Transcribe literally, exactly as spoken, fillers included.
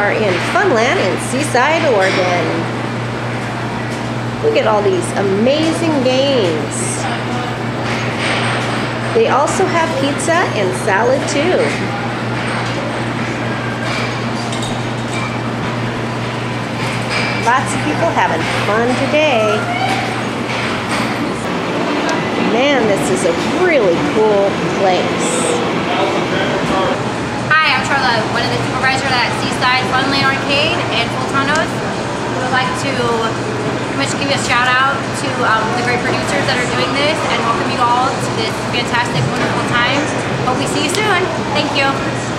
are in Funland in Seaside, Oregon. Look at all these amazing games. They also have pizza and salad too. Lots of people having fun today. Man, this is a really cool place. Hi, I'm Charlotte, one of the supervisors at Seaside Funland Arcade and Fultonos. We would like to pretty much give you a shout out to um, the great producers that are doing this and welcome you all to this fantastic, wonderful time. Hope we see you soon. Thank you.